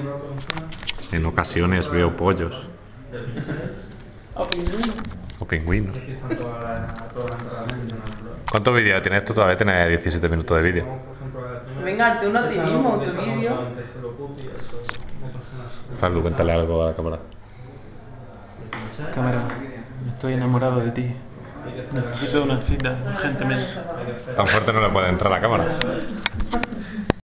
En ocasiones veo pollos. O pingüinos. O pingüinos. ¿Cuántos vídeos tienes esto? Todavía tienes 17 minutos de vídeo. Venga, hazte uno a ti mismo, tu vídeo. Farlu, cuéntale algo a la cámara. Cámara, estoy enamorado de ti. Necesito una cita urgentemente. Tan fuerte no le puede entrar a la cámara.